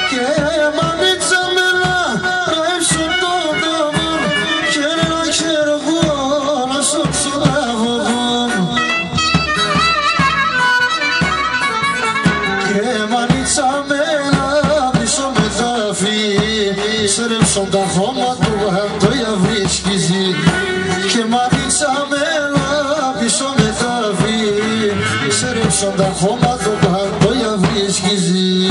Σρέψον τα χώμα του το βρίσκει ζει και μανίτσα μέλα πίσω με τα βή. Σρέψον τα χώμα του το βρίσκει ζει.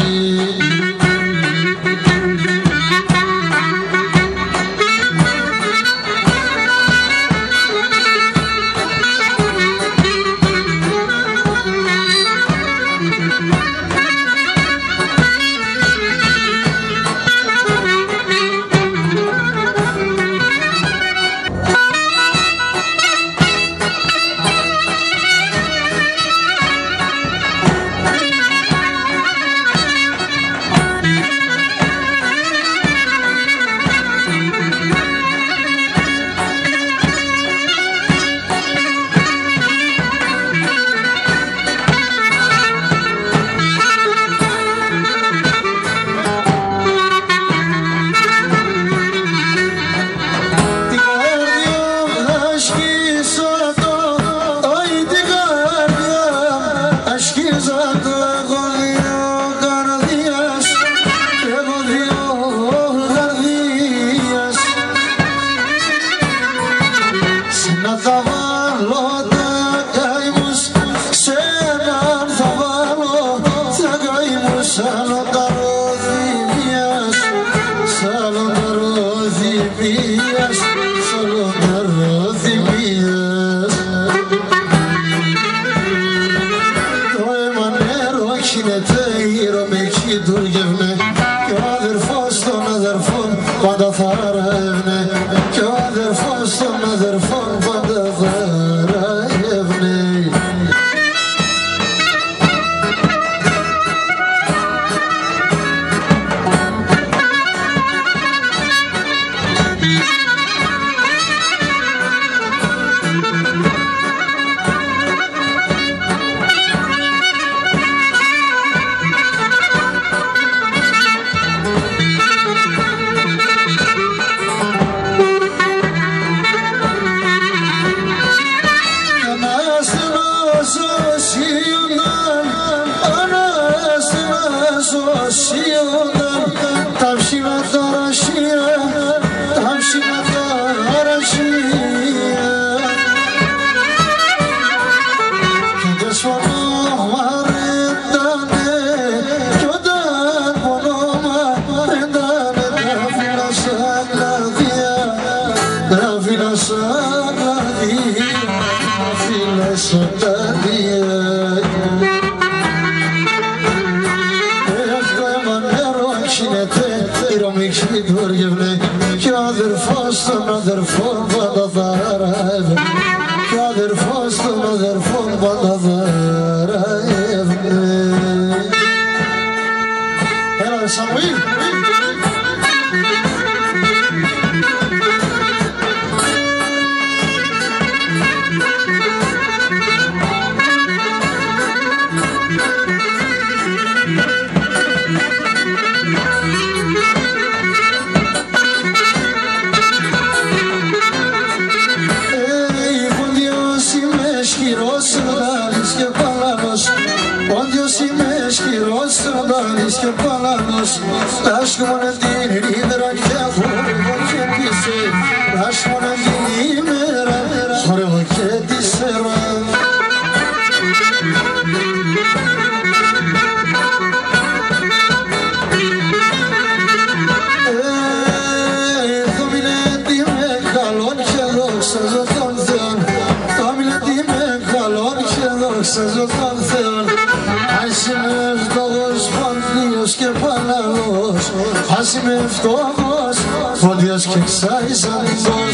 Ας είμαι φτωχός, φόντιος και ξάιζαντος.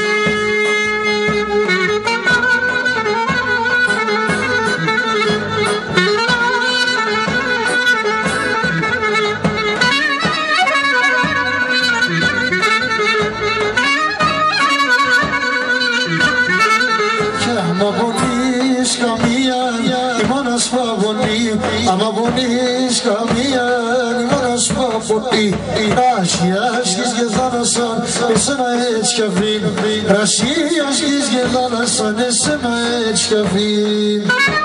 Και άμα πονείς καμία, η μόνας που αγωνεί, άμα πονείς καμία, η μόνας που αγωνεί, ποτή Ρασιάσκεις και θάλασσαν εσένα έτσι κι αφήν Ρασιάσκεις και θάλασσαν εσένα έτσι κι αφήν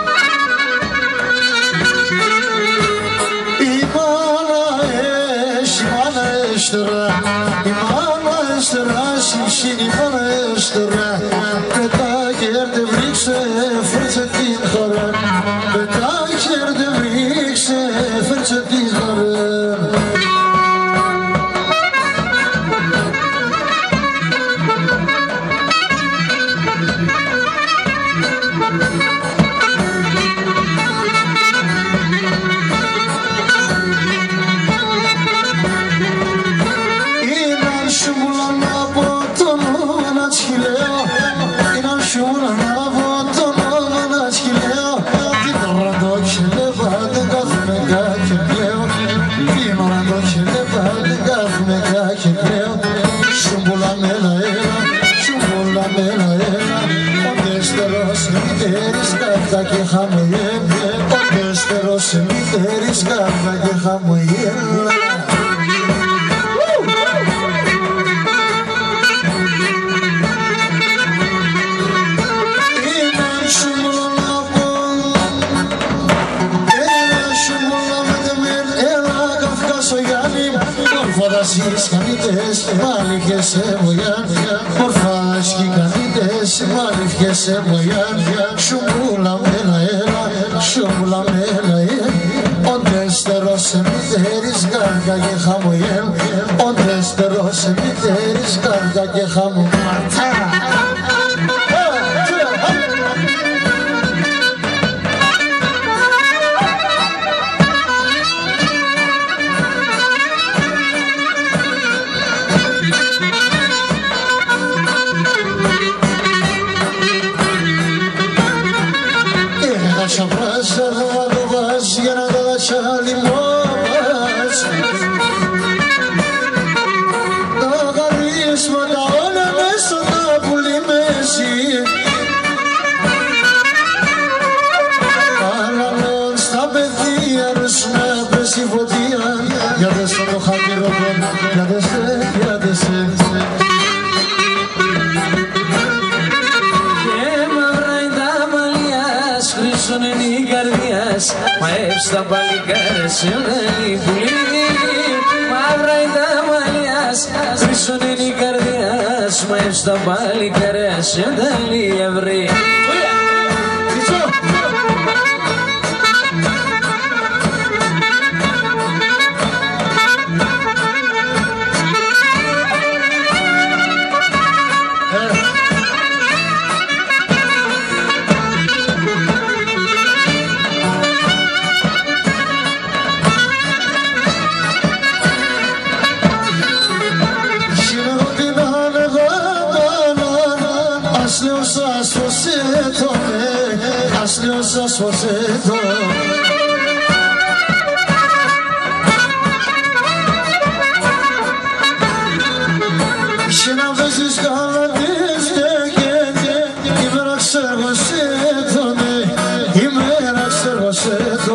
İmana estra, şimşin imana estra Beta gerde vrikse fırçetin kharan Beta gerde vrikse fırçetin kharan Και χαμογέλα, ο τέστερος μητέρης κάρτα και χαμογέλα Έναν σου μόνο να πω, έναν σου μόνο με τεμέρ, έλα Καυκάσο Γιάννη Μορφοδασίες κανίτες, μάλιχες σε μογιάν Μορφάσκοι κανίτες, μάλιχες σε μογιάν Σουμπούλα μέλα έλα, σουμπούλα μέλα έλα Ο τέστερος μητέρης κάρκα και χαμογέλ Ο τέστερος μητέρης κάρκα και χαμογέλ Şaprasa da vaz yana da çalimaz Dağarız mı da olamaz da bulimesi Aranın stabeti yarısına besi vodiyan Ya da sonu hakirodan ya da sen ya da sen Χρυσώνεν η καρδιάς, μαεύς τα παλικάρες, σιωνέλη πουλί Μαύρα η τα μαλλιάς, χρυσώνεν η καρδιάς, μαεύς τα παλικάρες, σιωνέλη ευρύ Sosieto Şina vezis kaladis dege İmerak servaseto ne İmerak servaseto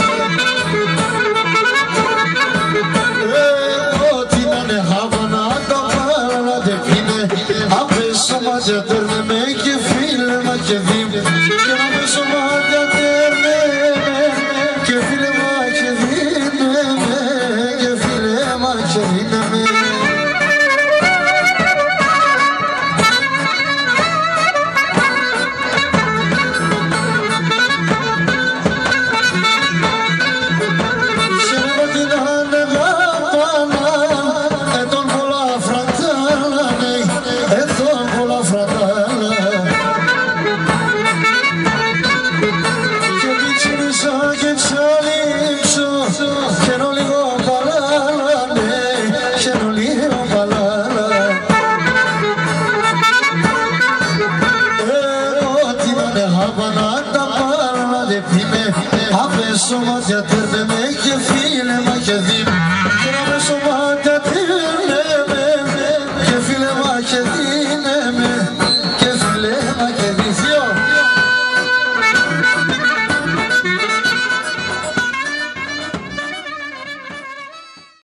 O tinane havana da parla de pine Ape somaca terneme ke filma ke vim Şina somaca Soma ya terne me ke file ma ke dim, que no me soma